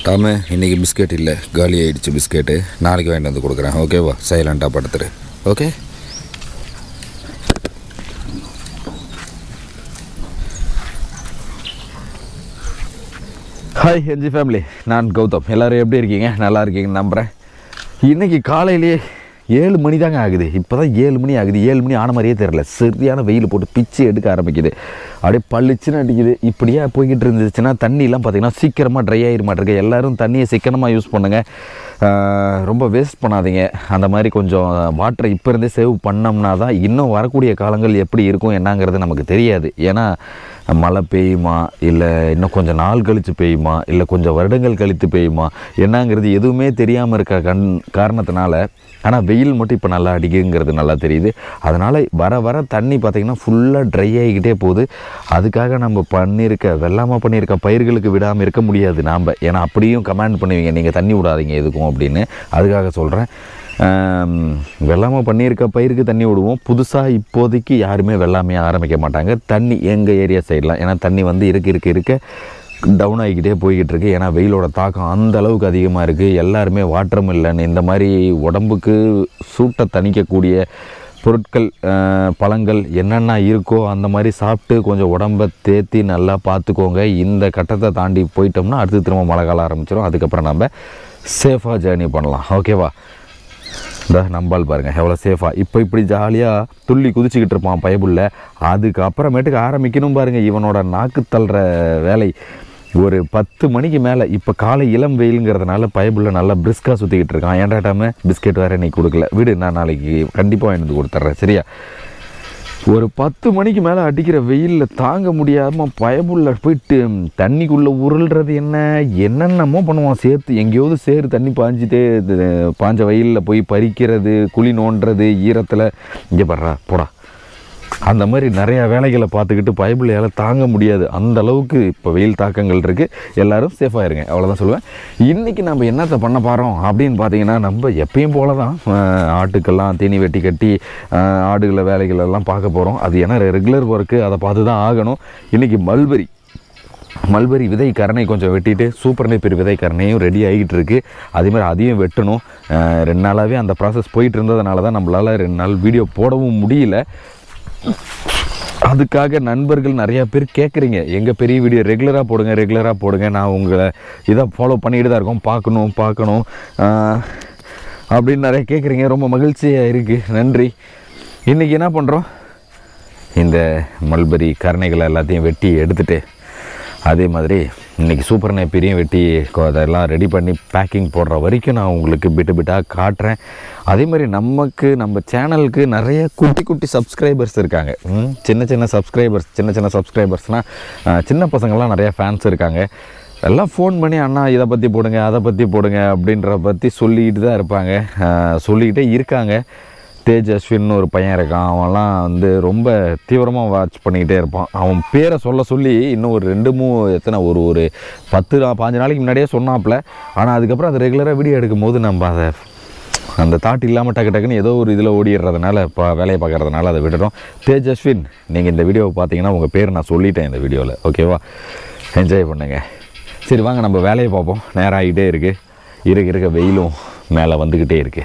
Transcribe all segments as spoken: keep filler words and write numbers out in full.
தாமே இன்றைக்கி பிஸ்கெட் இல்லை, காலி ஆகிடுச்சு பிஸ்கெட்டு. நாளைக்கு வாங்கிட்டு வந்து கொடுக்குறேன், ஓகேவா? சைலண்ட்டாக படுத்துரு, ஓகே? ஹாய் என்ஜி ஃபேமிலி, நான் கௌதம். எல்லோரும் எப்படி இருக்கீங்க? நல்லா இருக்கீங்கன்னு நம்புகிறேன். இன்றைக்கி காலையிலேயே ஏழு மணி தாங்க ஆகுது. இப்போ தான் ஏழு மணி ஆகுது. ஏழு மணி ஆன மாதிரியே தெரில. சரியான வெயில் போட்டு பிச்சு எடுக்க ஆரம்பிக்குது. அப்படியே பளிச்சுன்னு அடிக்குது. இப்படியே போய்கிட்டு இருந்துச்சுன்னா தண்ணியெலாம் பார்த்திங்கன்னா சீக்கிரமாக ட்ரை ஆகிட மாட்டிருக்கு. எல்லோரும் தண்ணியை சிக்கனமாக யூஸ் பண்ணுங்கள், ரொம்ப வேஸ்ட் பண்ணாதீங்க. அந்த மாதிரி கொஞ்சம் வாட்டரை இப்போ இருந்தே சேவ் பண்ணோம்னா தான் இன்னும் வரக்கூடிய காலங்கள் எப்படி இருக்கும் என்னங்கிறது நமக்கு தெரியாது. ஏன்னா மழை பெய்யுமா, இல்லை இன்னும் கொஞ்சம் நாள் கழித்து பெய்யுமா, இல்லை கொஞ்சம் வருடங்கள் கழித்து பெய்யுமா என்னங்கிறது எதுவுமே தெரியாமல் இருக்க கண் காரணத்தினால. ஆனால் வெயில் மட்டும் இப்போ நல்லா அடிக்குங்கிறது நல்லா தெரியுது. அதனால் வர வர தண்ணி பார்த்திங்கன்னா ஃபுல்லாக ட்ரை ஆகிக்கிட்டே போகுது. அதுக்காக நம்ம பண்ணியிருக்க வெள்ளாமல் பண்ணியிருக்க பயிர்களுக்கு விடாமல் இருக்க முடியாது நாம். ஏன்னா அப்படியும் கமெண்ட் பண்ணுவீங்க, நீங்கள் தண்ணி விடாதீங்க எதுக்கும் அப்படின்னு. அதுக்காக சொல்கிறேன், வெள்ளாமல் பண்ணியிருக்க பயிருக்கு தண்ணி விடுவோம். புதுசாக இப்போதைக்கு யாருமே வெள்ளாமையாக ஆரம்பிக்க மாட்டாங்க தண்ணி எங்கள் ஏரியா சைடெலாம். ஏன்னா தண்ணி வந்து இருக்க இருக்க இருக்க டவுன் ஆகிக்கிட்டே போய்கிட்டு இருக்குது. ஏன்னா வெயிலோட தாக்கம் அந்த அளவுக்கு அதிகமாக இருக்குது. எல்லாருமே வாட்டர் மில்லன் இந்த மாதிரி உடம்புக்கு சூட்டை தணிக்கக்கூடிய பொருட்கள், பழங்கள் என்னென்ன இருக்கோ அந்த மாதிரி சாப்பிட்டு கொஞ்சம் உடம்பை தேற்றி நல்லா பார்த்துக்கோங்க. இந்த கட்டத்தை தாண்டி போயிட்டோம்னா அடுத்து திரும்ப மழை காலம் ஆரம்பிச்சிடும். அதுக்கப்புறம் நம்ம சேஃபாக ஜேர்னி பண்ணலாம், ஓகேவா? இந்த நம்பால் பாருங்கள் எவ்வளோ சேஃபாக இப்போ இப்படி ஜாலியாக துள்ளி குதிச்சுக்கிட்டு இருப்பான் பயபுள்ள. அதுக்கு அப்புறமேட்டுக்கு ஆரம்பிக்கணும் பாருங்கள் இவனோட நாக்கு தள்ளுற வேலை. ஒரு பத்து மணிக்கு மேலே இப்போ காலை இளம் வெயிலுங்கிறதுனால பயபுள்ள நல்லா பிரிஸ்காக சுற்றிக்கிட்டு இருக்கான். ஏன்டாட்டாம பிஸ்கெட் வேறு இன்றைக்கி கொடுக்கல, வீடு நான் நாளைக்கு கண்டிப்பாக வாங்கிட்டு கொடுத்துட்றேன், சரியா? ஒரு பத்து மணிக்கு மேலே அடிக்கிற வெயிலில் தாங்க முடியாமல் பயபுள்ள போயிட்டு தண்ணிக்குள்ளே உருள்றது என்ன என்னென்னமோ பண்ணுவான். சேர்த்து எங்கேயாவது சேறு தண்ணி பாஞ்சிட்டே பாஞ்ச வெயிலில் போய் பறிக்கிறது, குழி நோண்டுறது ஈரத்தில். இங்கே படுறா போடா, அந்த மாதிரி நிறையா வேலைகளை பார்த்துக்கிட்டு பயபுள்ளையால் தாங்க முடியாது. அந்த அளவுக்கு இப்போ வெயில் தாக்கங்கள் இருக்குது. எல்லோரும் சேஃபாக இருங்க, அவ்வளோதான் சொல்லுவேன். இன்றைக்கி நம்ம என்னத்தை பண்ண போகிறோம் அப்படின்னு பார்த்தீங்கன்னா, நம்ம எப்பயும் போல தான் ஆட்டுக்கெல்லாம் தீனி வெட்டி கட்டி ஆடுகளை வேலைகளெல்லாம் பார்க்க போகிறோம். அது ஏன்னா ரெகுலர் ஒர்க்கு, அதை பார்த்து தான் ஆகணும். இன்றைக்கி மல்பெரி மல்பெரி விதை கரணை கொஞ்சம் வெட்டிட்டு சூப்பர் நேப்பியர் விதை கரணையும் ரெடி ஆகிட்டு இருக்குது. அதேமாதிரி அதையும் வெட்டணும். ரெண்டு நாளாகவே அந்த ப்ராசஸ் போயிட்டு இருந்ததுனால தான் நம்மளால் ரெண்டு நாள் வீடியோ போடவும் முடியல. அதுக்காக நண்பர்கள் நிறையா பேர் கேட்குறீங்க, எங்கள் பெரிய வீடியோ ரெகுலராக போடுங்க ரெகுலராக போடுங்க. நான் உங்களை இதை ஃபாலோ பண்ணிக்கிட்டு தான் இருக்கோம், பார்க்கணும் பார்க்கணும் அப்படின்னு நிறைய கேட்குறீங்க. ரொம்ப மகிழ்ச்சியாக இருக்குது, நன்றி. இன்றைக்கி என்ன பண்ணுறோம், இந்த மல்பெரி கரணைகளை எல்லாத்தையும் வெட்டி எடுத்துகிட்டு அதே மாதிரி இன்றைக்கி சூப்பர் நேப்பியரையும் வெட்டி அதெல்லாம் ரெடி பண்ணி பேக்கிங் போடுற வரைக்கும் நான் உங்களுக்கு பிட்டு பிட்டாக காட்டுறேன். அதே மாதிரி நமக்கு நம்ம சேனலுக்கு நிறைய குட்டி குட்டி சப்ஸ்கிரைபர்ஸ் இருக்காங்க. சின்ன சின்ன சப்ஸ்கிரைபர்ஸ் சின்ன சின்ன சப்ஸ்கிரைபர்ஸ்னால் சின்ன பசங்கள்லாம் நிறையா ஃபேன்ஸ் இருக்காங்க. எல்லாம் ஃபோன் பண்ணி அண்ணா இதை பற்றி போடுங்க அதை பற்றி போடுங்க அப்படின்ற பற்றி சொல்லிக்கிட்டு தான் இருப்பாங்க, சொல்லிக்கிட்டே இருக்காங்க. தேஜ் அஸ்வின்னு ஒரு பையன் இருக்கான், அவன்லாம் வந்து ரொம்ப தீவிரமாக வாட்ச் பண்ணிக்கிட்டே இருப்பான். அவன் பேரை சொல்ல சொல்லி இன்னும் ஒரு ரெண்டு மூணு எத்தனை ஒரு ஒரு பத்து பாஞ்சு நாளைக்கு முன்னாடியே சொன்னாப்புல. ஆனால் அதுக்கப்புறம் அது ரெகுலராக வீடியோ எடுக்கும் போது நம்ம அதை அந்த தாட் இல்லாமல் டக்கு டக்குன்னு ஏதோ ஒரு இதில் ஓடிடுறதுனால இப்போ வேலையை பார்க்குறதுனால அதை விட்டுட்டோம். தேஜ் அஸ்வின், நீங்கள் இந்த வீடியோவை பார்த்தீங்கன்னா உங்கள் பேர் நான் சொல்லிட்டேன் இந்த வீடியோவில், ஓகேவா? என்ஜாய் பண்ணுங்கள். சரி வாங்க நம்ம வேலையை பார்ப்போம். நேரம் ஆகிட்டே இருக்குது, இருக்க இருக்க வெயிலும் மேலே வந்துக்கிட்டே இருக்குது.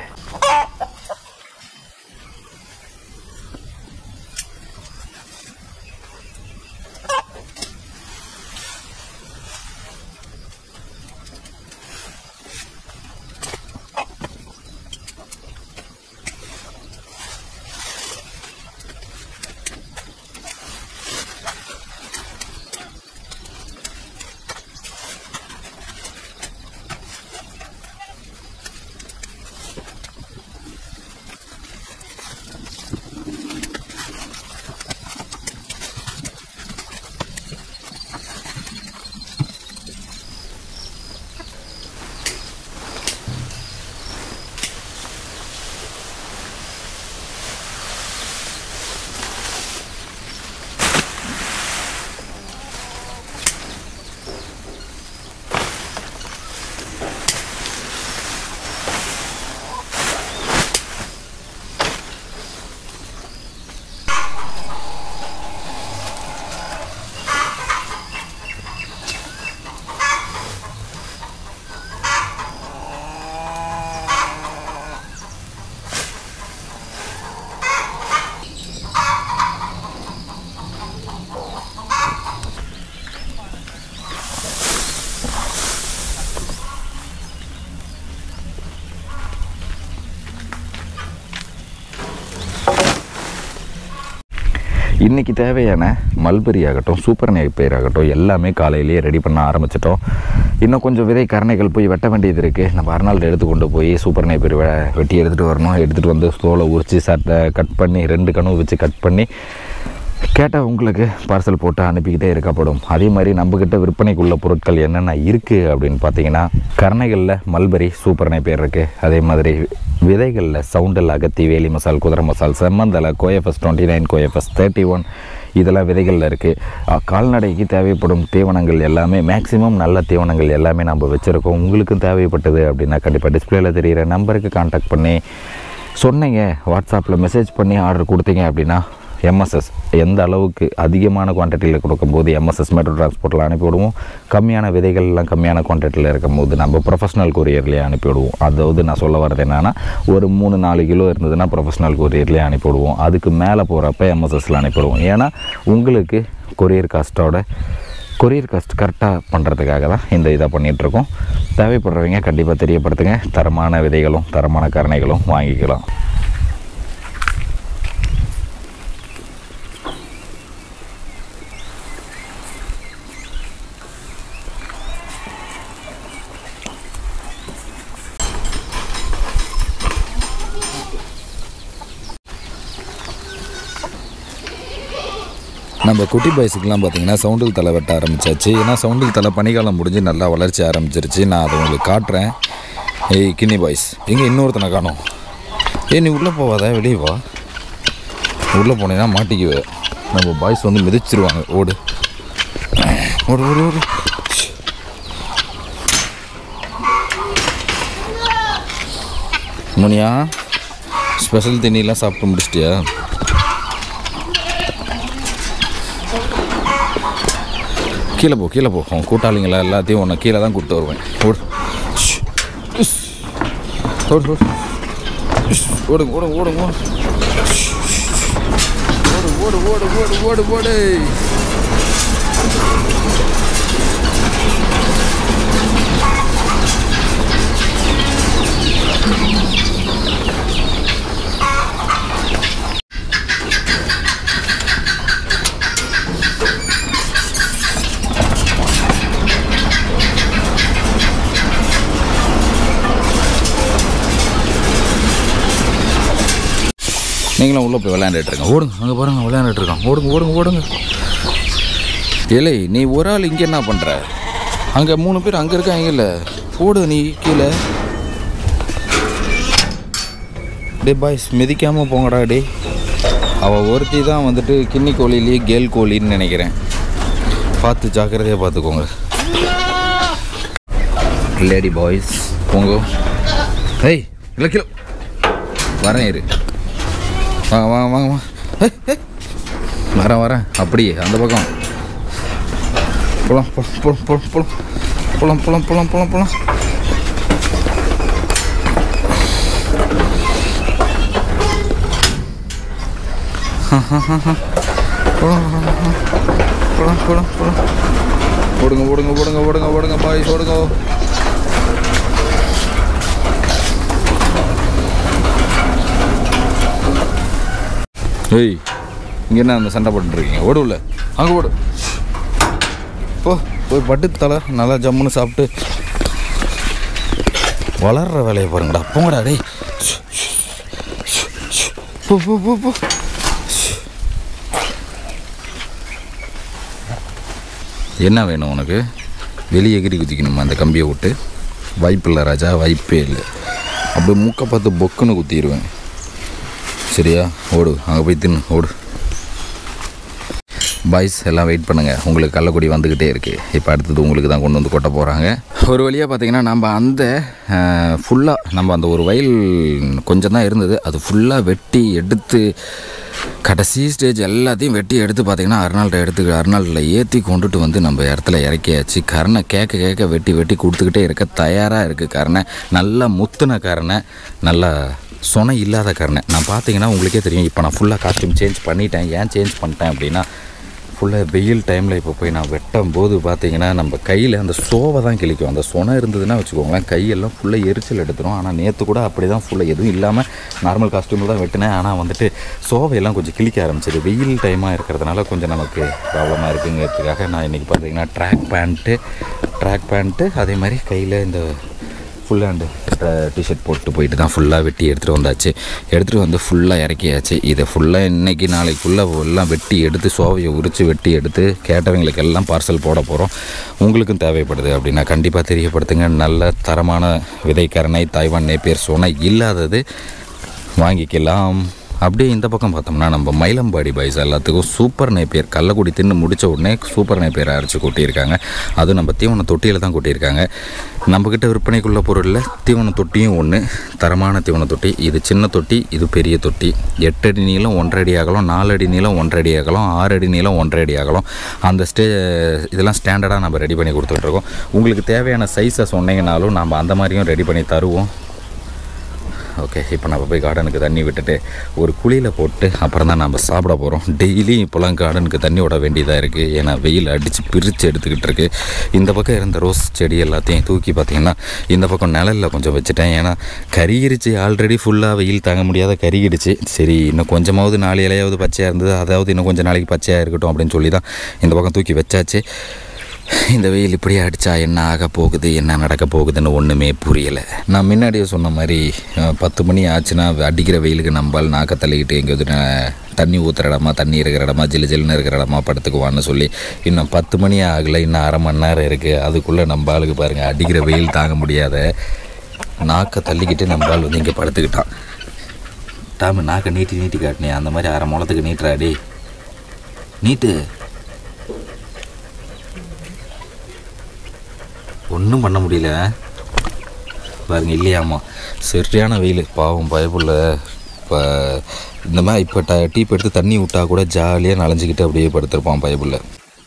இன்றைக்கி தேவையான மல்பெரி ஆகட்டும், சூப்பர் நேப்பியர் ஆகட்டும், எல்லாமே காலையிலேயே ரெடி பண்ண ஆரம்பிச்சிட்டோம். இன்னும் கொஞ்சம் விதை கரணைகள் போய் வெட்ட வேண்டியது இருக்குது. நம்ம அர்னால்டு எடுத்து கொண்டு போய் சூப்பர் நேப்பியர் வெட்டி எடுத்துகிட்டு வரணும். எடுத்துகிட்டு வந்து தோலை உரித்து சட்டை கட் பண்ணி ரெண்டு கனவு வச்சு கட் பண்ணி கேட்டால் உங்களுக்கு பார்சல் போட்டு அனுப்பிக்கிட்டே இருக்கப்படும். அதே மாதிரி நம்மக்கிட்ட விற்பனைக்குள்ள பொருட்கள் என்னென்ன இருக்குது அப்படின்னு பார்த்தீங்கன்னா, கரணைகளில் மல்பெரி சூப்பர் நேப்பியர் இருக்குது. அதே மாதிரி விதைகளில் சவுண்டல், அகத்தி, வேலி மசால், குதிரை மசால், செம்மந்தலை, CoFS twenty nine, CoFS thirty one இதெல்லாம் விதைகளில் இருக்குது. கால்நடைக்கு தேவைப்படும் தீவனங்கள் எல்லாமே மேக்ஸிமம் நல்ல தீவனங்கள் எல்லாமே நம்ம வச்சுருக்கோம். உங்களுக்கும் தேவைப்பட்டது அப்படின்னா கண்டிப்பாக டிஸ்பிளேயில் தெரிகிற நம்பருக்கு கான்டாக்ட் பண்ணி சொன்னீங்க, வாட்ஸ்அப்பில் மெசேஜ் பண்ணி ஆர்டர் கொடுத்தீங்க அப்படின்னா எம்எஸ்எஸ் எந்த அளவுக்கு அதிகமான குவான்டிட்டியில் கொடுக்கும்போது எம்எஸ்எஸ் மெட்ரோ டிரான்ஸ்போர்ட்டில் அனுப்பிவிடுவோம். கம்மியான விதைகள்லாம் கம்மியான குவான்டிட்டியில் இருக்கும்போது நம்ம ப்ரொஃபஷனல் கொரியர்லேயே அனுப்பிவிடுவோம். அதாவது நான் சொல்ல வர்றது என்னென்னா, ஒரு மூணு நாலு கிலோ இருந்ததுன்னா ப்ரொஃபஷனல் கொரியர்லேயே அனுப்பிவிடுவோம். அதுக்கு மேலே போகிறப்ப எம்எஸ்எஸில் அனுப்பிவிடுவோம். ஏன்னா உங்களுக்கு கொரியர் காஸ்ட்டோட கொரியர் காஸ்ட் கரெக்டாக பண்ணுறதுக்காக தான் இந்த இதை பண்ணிகிட்ருக்கோம். தேவைப்படுறவங்க கண்டிப்பாக தெரியப்படுத்துங்க. தரமான விதைகளும் தரமான கரணைகளும் வாங்கிக்கலாம். நம்ம குட்டி பாய்ஸுக்கெலாம் பார்த்திங்கன்னா சவுண்டில் தலை வெட்ட ஆரம்பித்தாச்சு. ஏன்னா சவுண்டில் தலை பனிக்காலம் முடிஞ்சு நல்லா வளர்ச்சி ஆரம்பிச்சிருச்சு. நான் அதை உங்களுக்கு காட்டுறேன். ஏய் கின்னி பாய்ஸ், எங்கே இன்னொருத்தனை காணும்? ஏ நீ உள்ளே போவாத, வெளியே வா. உள்ளே போனேன்னா மாட்டிக்குவே. நம்ம பாய்ஸ் வந்து மிதிச்சிருவாங்க. ஓடு ஓடு ஓடு ஓடு. முனியா, ஸ்பெஷல் தண்ணியெலாம் சாப்பிட்டு முடிச்சிட்டியா? கீழே போ கீழே போ. அவன் கூட்டாளிங்களா எல்லாத்தையும் உன்னை கீழே தான் கூப்பிட்டு வருவேன். ஓடு ஓடு ஓடு ஓடு ஓடு ஓடு ஓடு ஓடு ஓடு ஓடு ஓடு. நீங்களும் உள்ளே போய் விளையாண்டுட்ருங்க. ஓடுங்க, அங்கே பாருங்க விளையாண்டுட்ருக்கான். ஓடுங்க ஓடுங்க ஓடுங்க. இல்லை நீ ஒரு ஆள் இங்கே என்ன பண்ணுற? அங்கே மூணு பேர் அங்கே இருக்காங்க. இல்லை ஓடு நீ கீழே. டே பாய்ஸ், மிதிக்காமல் போங்கடா. டே அவள் ஒருத்தி தான் வந்துட்டு கிண்ணி கோழிலேயே கேல் கோழின்னு நினைக்கிறேன். பார்த்து ஜாக்கிரதையாக பார்த்துக்கோங்க. லேடி பாய்ஸ் போங்க. ஏய் இல்லை கிலோ வரேன் இரு. வாங்க வாங்க வாங்க வாங்க. வரேன் வரேன். அப்படியே அந்த பக்கம் போலாம் போலாம் போலாம் போலாம் போலாம் போலாம் போலாம் போலாம் போலாம். போலாம் போலாம் போலாம். ஓடுங்க ஓடுங்க ஓடுங்க ஓடுங்க ஓடுங்க பாய்ஸ் ஓடுங்க. ஏய் இங்கே என்ன அந்த சண்டை போட்டுருக்கீங்க? ஓடு உள்ள, அங்கே ஓடு. போ போய் பட்டு தலை நல்லா ஜம்முன்னு சாப்பிட்டு வளர்கிற வேலையை பாருங்கடா. போங்கடா டேய். போ போ போ போ. என்ன வேணும் உனக்கு? வெளியே எகிரி குதிக்கணுமா அந்த கம்பியை விட்டு? வாய்ப்பு இல்லை ராஜா, வாய்ப்பே இல்லை. அப்படியே மூக்கை பார்த்து பொக்குன்னு குத்திடுவேன். சரியா? ஓடு, அங்கே போய் தின்னு ஓடு. பாய்ஸ் எல்லாம் வெயிட் பண்ணுங்கள். உங்களுக்கு கள்ளக்குடி வந்துக்கிட்டே இருக்குது. இப்போ அடுத்தது உங்களுக்கு தான் கொண்டு வந்து கொட்ட போகிறாங்க. ஒரு வழியாக பார்த்திங்கன்னா நம்ம அந்த ஃபுல்லாக நம்ம அந்த ஒரு வயல் கொஞ்சம் தான் இருந்தது, அது ஃபுல்லாக வெட்டி எடுத்து கடைசி ஸ்டேஜ் எல்லாத்தையும் வெட்டி எடுத்து பார்த்திங்கன்னா அர்னால்டை எடுத்து அர்னால்டில் ஏற்றி கொண்டுட்டு வந்து நம்ம இடத்துல இறக்கியாச்சு. கரணை கேட்க கேட்க வெட்டி வெட்டி கொடுத்துக்கிட்டே இருக்க தயாராக இருக்குது. கரணை நல்லா முத்துன கரணை, நல்லா சொனை இல்லாத கரணை. நான் பார்த்தீங்கன்னா உங்களுக்கே தெரியும். இப்போ நான் ஃபுல்லாக காஸ்ட்யூம் சேஞ்ச் பண்ணிட்டேன். ஏன் சேஞ்ச் பண்ணிட்டேன் அப்படின்னா, ஃபுல்லாக வெயில் டைமில் இப்போ போய் நான் வெட்டும் போது பார்த்தீங்கன்னா நம்ம கையில் அந்த சோவை தான் கிழிக்கும். அந்த சொனை இருந்ததுன்னா வச்சுக்கோங்களேன் கையெல்லாம் ஃபுல்லாக எரிச்சல் எடுத்துரும். ஆனால் நேற்று கூட அப்படி தான் ஃபுல்லாக எதுவும் இல்லாமல் நார்மல் காஸ்ட்யூமில் தான் வெட்டினேன். ஆனால் வந்துட்டு சோவையெல்லாம் கொஞ்சம் கிழிக்க ஆரம்பிச்சிது. வெயில் டைமாக இருக்கிறதுனால கொஞ்சம் நமக்கு ப்ராப்ளமாக இருக்குங்கிறதுக்காக நான் இன்றைக்கி பார்த்தீங்கன்னா ட்ராக் பேண்ட்டு ட்ராக் பேண்ட்டு அதே மாதிரி கையில் இந்த ஃபுல் ஹேண்டு டிஷர்ட் போட்டு போயிட்டு தான் ஃபுல்லாக வெட்டி எடுத்துகிட்டு வந்தாச்சு. எடுத்துகிட்டு வந்து ஃபுல்லாக இறக்கியாச்சு. இதை ஃபுல்லாக இன்றைக்கி நாளைக்கு ஃபுல்லாக எல்லாம் வெட்டி எடுத்து சோவையை உரித்து வெட்டி எடுத்து கேட்டவங்களுக்கு எல்லாம் பார்சல் போட போகிறோம். உங்களுக்கும் தேவைப்படுது அப்படின்னா கண்டிப்பாக தெரியப்படுத்துங்க. நல்ல தரமான விதைக்கரணை தாய்வான் நேப்பியர் சொனை இல்லாதது வாங்கிக்கலாம். அப்படியே இந்த பக்கம் பார்த்தோம்னா நம்ம மயிலம்பாடி பாய்ஸ் எல்லாத்துக்கும் சூப்பர் நேப்பியர் கள்ளக்குடி தின்னு முடித்த உடனே சூப்பர் நேப்பியர் அரைச்சி கொட்டியிருக்காங்க. அதுவும் நம்ம தீவன தொட்டியில் தான் கொட்டியிருக்காங்க. நம்மக்கிட்ட விற்பனைக்குள்ள பொருளில் தீவன தொட்டியும் ஒன்று தரமான தீவன தொட்டி. இது சின்ன தொட்டி, இது பெரிய தொட்டி. எட்டு அடி நீளம் ஒன்றரை அடி ஆகலாம், நாலு அடி நீளம் ஒன்றரை அடி ஆகலாம், ஆறு அடி நீளம் ஒன்றரை அடி ஆகலாம். அந்த ஸ்டே இதெல்லாம் ஸ்டாண்டர்டாக நம்ம ரெடி பண்ணி கொடுத்துட்ருக்கோம். உங்களுக்கு தேவையான சைஸை சொன்னீங்கனாலும் நம்ம அந்த மாதிரியும் ரெடி பண்ணி தருவோம். ஓகே, இப்போ நம்ம போய் கார்டனுக்கு தண்ணி விட்டுட்டு ஒரு குழியில் போட்டு அப்புறம் தான் நம்ம சாப்பிட போகிறோம். டெய்லியும் இப்போலாம் கார்டனுக்கு தண்ணி விட வேண்டியதாக இருக்குது. ஏன்னா வெயில் அடித்து பிரித்து எடுத்துக்கிட்டு இருக்குது. இந்த பக்கம் இருந்த ரோஸ் செடி எல்லாத்தையும் தூக்கி பார்த்திங்கன்னா இந்த பக்கம் நிழலில் கொஞ்சம் வச்சுட்டேன். ஏன்னா கருகிடுச்சு, ஆல்ரெடி ஃபுல்லாக வெயில் தாங்க முடியாத கருகிடுச்சு. சரி இன்னும் கொஞ்சமாவது நாலு இலையாவது பச்சையாக இருந்தது, அதாவது இன்னும் கொஞ்சம் நாளைக்கு பச்சையாக இருக்கட்டும் அப்படின்னு சொல்லி தான் இந்த பக்கம் தூக்கி வச்சாச்சு. இந்த வெயில் இப்படியே அடித்தா என்ன ஆக போகுது, என்ன நடக்க போகுதுன்னு ஒன்றுமே புரியலை. நான் முன்னாடியே சொன்ன மாதிரி பத்து மணி ஆச்சுன்னா அடிக்கிற வெயிலுக்கு நம்பால் நாக்க தள்ளிக்கிட்டு எங்கேயாவது தண்ணி ஊற்றுற இடமா தண்ணி இருக்கிற இடமா ஜிலு ஜில்லுன்னு இருக்கிற இடமா படுத்துக்குவான்னு சொல்லி இன்னும் பத்து மணி ஆகலை, இன்னும் அரை மணி நேரம் இருக்குது. அதுக்குள்ளே நம்ம ஆளுக்கு பாருங்கள் அடிக்கிற வெயில் தாங்க முடியாத நாக்கை தள்ளிக்கிட்டு நம்ம ஆள் வந்து இங்கே படுத்துக்கிட்டான். டாமு நாக்கை நீட்டி நீட்டி காட்டினே அந்த மாதிரி அரை முளத்துக்கு நீட்டுறாடி நீட்டு. ஒன்றும் பண்ண முடியல பாருங்க. இல்லையாம்மா சரியான வெயில் பாவம் பயப்புள்ள. இப்போ இந்த மாதிரி இப்போ ட டீப் எடுத்து தண்ணி விட்டால் கூட ஜாலியாக நனைஞ்சிக்கிட்டு அப்படியே படுத்திருப்பான் பயப்புள்ள.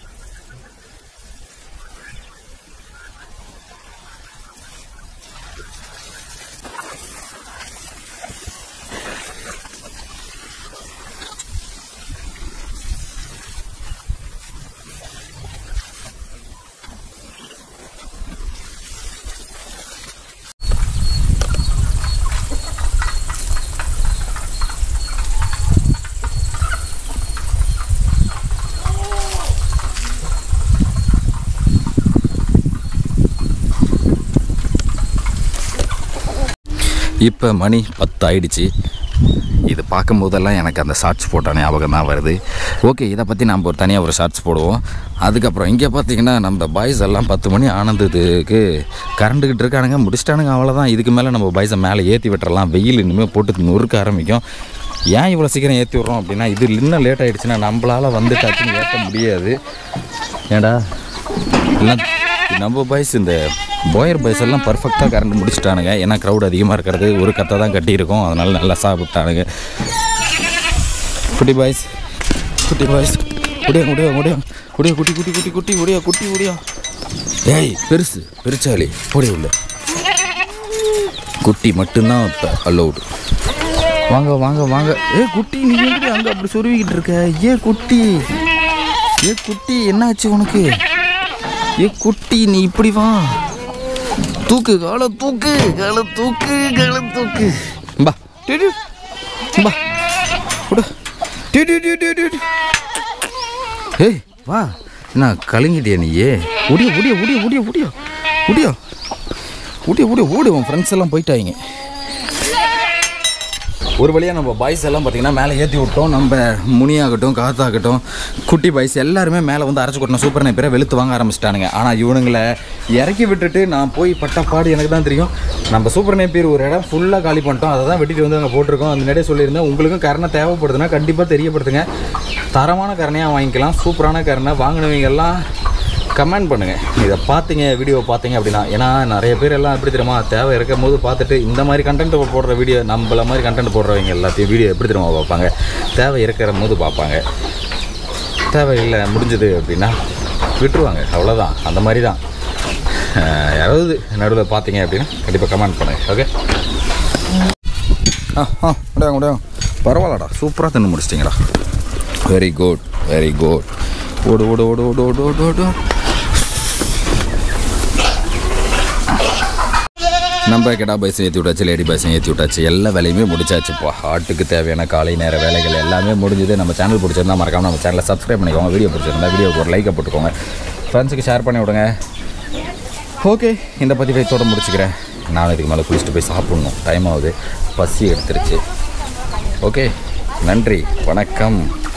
இப்போ மணி பத்து ஆயிடுச்சு. இது பார்க்கும்போதெல்லாம் எனக்கு அந்த ஷார்ட்ஸ் போட்ட ஞாபகம் தான் வருது. ஓகே, இதை பற்றி நம்ம ஒரு தனியாக ஒரு ஷார்ட்ஸ் போடுவோம். அதுக்கப்புறம் இங்கே பார்த்தீங்கன்னா நம்ம பாய்ஸ் எல்லாம் பத்து மணி ஆனந்தத்துக்கு கரண்டுக்கிட்டு இருக்கானுங்க, முடிச்சிட்டானுங்க, அவ்வளோதான். இதுக்கு மேலே நம்ம பாய்ஸை மேலே ஏற்றி விட்டுறலாம். வெயில் இனிமேல் போட்டு நொறுக்க ஆரம்பிக்கும். ஏன் இவ்வளோ சீக்கிரம் ஏற்றி விட்றோம் அப்படின்னா இது இன்னும் லேட் ஆகிடுச்சுன்னா நம்மளால் வந்து டக்குன்னு ஏற்ற முடியாது. ஏடா எல்லாம் நம்ம பாய்ஸ் இந்த பாயர் பாய்ஸ் எல்லாம் பர்ஃபெக்டாக கரண்ட் முடிச்சுட்டானுங்க. ஏன்னா க்ரௌட் அதிகமாக இருக்கிறது, ஒரு கத்தை தான் கட்டியிருக்கோம், அதனால் நல்லா சாப்பிட்டானுங்க. குட்டி பாய்ஸ் குட்டி பாய்ஸ் குடியா குடியா குடியா குடியா குட்டி குட்டி குட்டி குட்டி குடியா குட்டி குடியா. ஏய் பெருசு பெருச்சாலி ஓடி உள்ள குட்டி மட்டும்தான் இப்போ அலௌடு. வாங்க வாங்க வாங்க. ஏ குட்டி நீ எப்படி அங்கே அப்படி சொருவிக்கிட்டு இருக்க? ஏ குட்டி ஏ குட்டி என்னாச்சு உனக்கு? ஏ குட்டி நீ இப்படி வா, தூக்கு காலை தூக்கு காலை தூக்கு காலை தூக்கு பா பா ஏய் வா. என்ன கலங்கிட்டியா நீயே? ஒடியா ஒடியா ஒடியா ஒடியா ஒடியா ஒடியா ஒடியா ஒடியா ஓடு. உன் ஃப்ரெண்ட்ஸ் எல்லாம் போயிட்டாங்க. ஒரு வழியாக நம்ம பாய்ஸ் எல்லாம் பார்த்திங்கன்னா மேலே ஏற்றி விட்டோம். நம்ம முனியாகட்டும் காத்தாகட்டும் குட்டி பாய்ஸ் எல்லாருமே மேலே வந்து அரைச்சி கொட்டின சூப்பர் நேப்பியரை வெளுத்து வாங்க ஆரம்பிச்சிட்டானுங்க. ஆனால் இவனுங்களை இறக்கி விட்டுட்டு நான் போய் பட்டப்பாடு எனக்கு தான் தெரியும். நம்ம சூப்பர் நேப்பியர் ஒரு இடம் ஃபுல்லாக காலி பண்ணிட்டோம். அதை தான் வெட்டிட்டு வந்து அங்கே போட்டிருக்கோம். அந்த முன்னாடியே சொல்லியிருந்தேன், உங்களுக்கும் கரணை தேவைப்படுதுன்னா கண்டிப்பாக தெரியப்படுத்துங்க. தரமான கரணையாக வாங்கிக்கலாம். சூப்பரான கரணை வாங்கினவங்க எல்லாம் கமெண்ட் பண்ணுங்கள். இதை பார்த்தீங்க வீடியோ பார்த்தீங்க அப்படின்னா. ஏன்னா நிறைய பேர் எல்லாம் எப்படி தெரியுமா, தேவை இருக்கும் போது பார்த்துட்டு இந்த மாதிரி கண்டென்ட் போடுற வீடியோ நம்மள மாதிரி கண்டென்ட் போடுறவங்க எல்லாத்தையும் வீடியோ எப்படி தெரியுமா பார்ப்பாங்க, தேவை இருக்கிற போது பார்ப்பாங்க. தேவை இல்லை முடிஞ்சது அப்படின்னா விட்டுருவாங்க, அவ்வளோதான். அந்த மாதிரி தான். யாராவது நடுவில் பார்த்தீங்க அப்படின்னா கண்டிப்பாக கமெண்ட் பண்ணுங்கள். ஓகே ஆ ஆ முடியாது முடியாது பரவாயில்லடா, சூப்பராக தின்னு முடிச்சிட்டிங்கடா. Very good very good. ஓடு ஓடு ஓடு ஓடு ஓடு ஓடு ஓடு நம்ம கெடா பைஸும் ஏற்றி விட்டாச்சு, லேடி பைஸும் ஏற்றி விட்டாச்சு, எல்லா வேலையுமே முடிச்சாச்சுப்பா. ஆட்டுக்கு தேவையான காலை நேர வேலைகள் எல்லாமே முடிஞ்சுது. நம்ம சேனல் பிடிச்சிருந்தா மறக்காமல் நம்ம சேனலை சப்ஸ்கிரைப் பண்ணிக்கோங்க. வீடியோ பிடிச்சிருந்தா வீடியோக்கு ஒரு லைக்கை போட்டுக்கோங்க, ஃப்ரெண்ட்ஸுக்கு ஷேர் பண்ணி விடுங்க. ஓகே, இந்த பதிவை இதோட முடிச்சுக்கிறேன். நானும் இதுக்கு மேலே குளிச்சுட்டு போய் சாப்பிட்ணும், டைம் ஆகுது, பசி எடுத்துருச்சு. ஓகே, நன்றி, வணக்கம்.